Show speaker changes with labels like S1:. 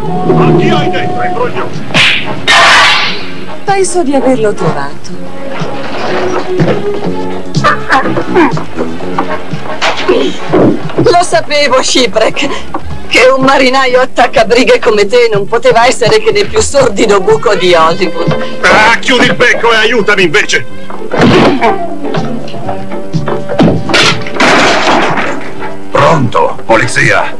S1: Ma chi hai dentro, imbroglio?
S2: Penso di averlo trovato. Lo sapevo, Shipwreck, che un marinaio attaccabrighe come te non poteva essere che nel più sordido buco di Hollywood.
S1: Ah, chiudi il becco e aiutami invece!
S3: Pronto, polizia!